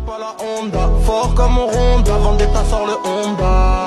pas la Honda, fort comme mon Honda, Vendetta sort le Honda.